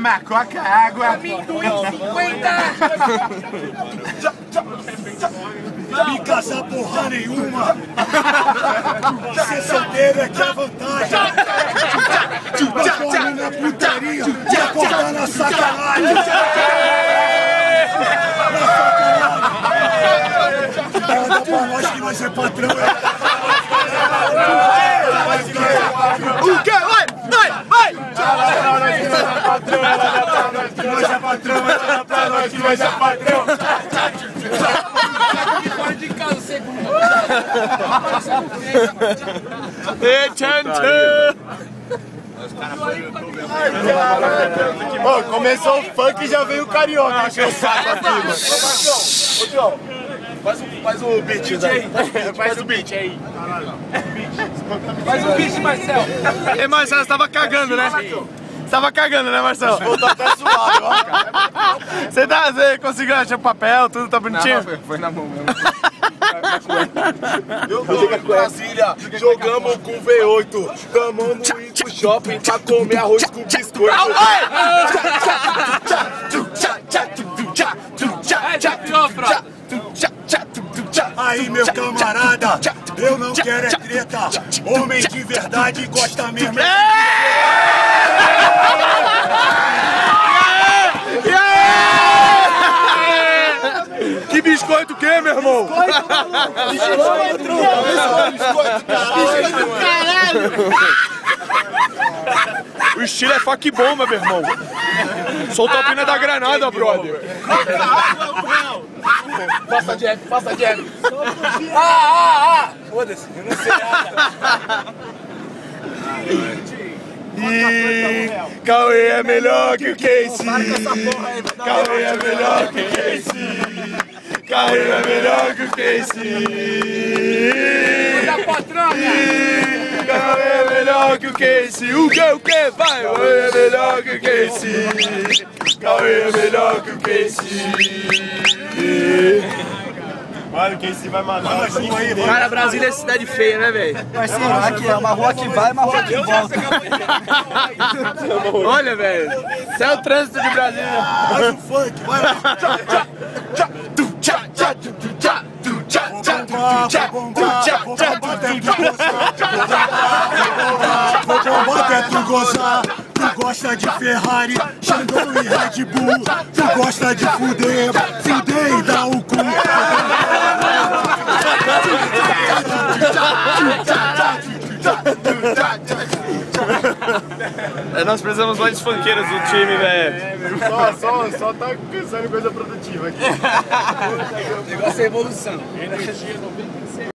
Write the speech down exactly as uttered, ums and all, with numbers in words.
chama Coca Água. Amendoim cinquenta! Fica essa porra nenhuma! Ser solteiro é que é vantagem! Dorme na putaria e acordar na sacanagem! Na sacanagem! Anda pra nós que nós é patrão! O quê? Vai! Vai! Vai! Nós é patrão, anda pra nós que nós é patrão! Fora de casa, segundo. E tchan tchan! Ô, começou o funk e já veio o carioca encher o saco aqui, mano. Ô, Tião, faz o, faz o beat daí. Faz o beat aí. Faz um bicho, Marcel. E Marcelo, você tava cagando, né? Você tava cagando, né, Marcelo? Eu tô até suado, ó, cara. Você, tá, você conseguiu achar o papel, tudo tá bonitinho? Não, foi na mão mesmo. Eu tô em Brasília, jogamos com V oito. Tamo no Indo Shopping pra comer arroz com biscoito. Aí, meu camarada, eu não quero é treta. Homem de verdade gosta mesmo. Que biscoito o quê, meu irmão? Biscoito, biscoito, caralho. O estilo é fuck bomba, meu irmão. Soltou a pina da granada, brother. Passa jab, passa jab. Ah, ah, ah. Foda-se, eu não sei nada. E Cauê é melhor que o Casey. Cauê é melhor que o Casey. Cauê é melhor que o Casey. Da patrona. Cauê é melhor que o Casey. O que, o que? Vai! Cauê é melhor que o Casey. Cauê é melhor que o Casey. Mano, quem se vai matar nós aí, Cara, Brasília é cidade feia, né, velho? Parceiro, aqui é uma rua que vai e uma rua que volta. Olha, velho. Isso é o trânsito de Brasília. faz o funk, vai lá. Vou bombar até tu gozar. Tu gosta de Ferrari, Xandão e Red Bull. Tu gosta de fuder, fuder e dar o cu. É, nós precisamos mais funkeiros do time, velho. Só, só, só tá pensando em coisa produtiva aqui. O negócio é evolução.